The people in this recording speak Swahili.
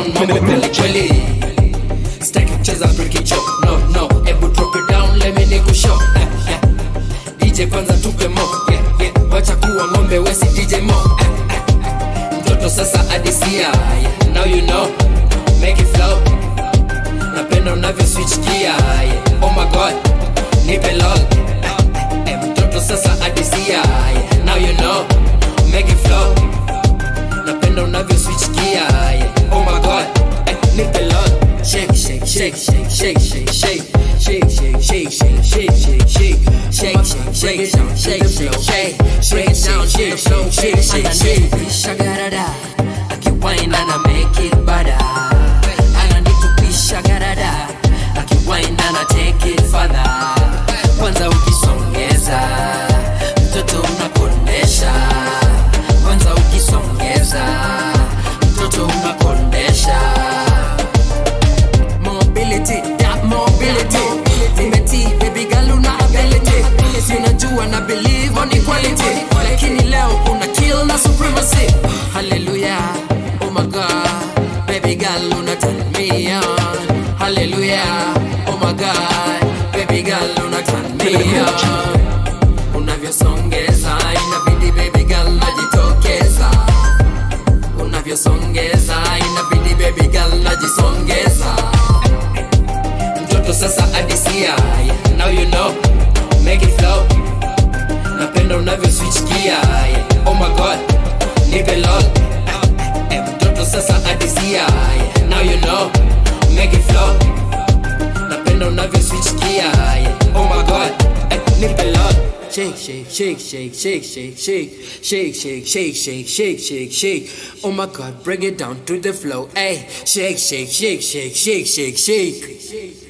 down, mambo kweli kweli. Staki kucheza break it up, no, ebu drop it down, let me nikushow. DJ kwanza tupe mo, wacha kuwa ngombe wesi DJ mo. Mtoto sasa Adisia, now you know, make it flow. Napenda unavyo switch gear, oh my god, nipe lol. Mtoto sasa Adisia, now you know, make it flow. Napenda unavyo switch gear, oh my god, nipe lol. Shake, shake, shake, shake, shake, shake, shake, shake, shake, shake, shake, shake, shake, shake, shake, shake it down, shake it down, shake it down, shake, shake, shake. Shagarada, akiwine and I make it better. And I need to be shagarada, akiwine and I take it further. Kwanza ukisongeza, mtoto unakondesha. Kwanza ukisongeza, mtoto unakondesha. I believe on equality, lakini leo una kill na supremacy. Hallelujah, oh my god, baby girl una turn me on. Hallelujah, oh my god, baby girl una turn me on. Unavyosongeza inabidi baby girl najitokeza. Unavyosongeza inabidi baby girl najisongeza. Mtoto sasa Adisia, now you know, make it flow. Napenda unavyo switch gear, oh my god, nipe lol. Mtoto sasa Adisia, now you know, make it flow. Napenda unavyo switch gear, oh my god, nipe lol. Shake, shake, shake, shake, shake, shake, shake, shake, shake, shake, shake, shake, shake, shake. Oh my god, bring it down to the flow, ay. Shake, shake, shake, shake, shake, shake, shake.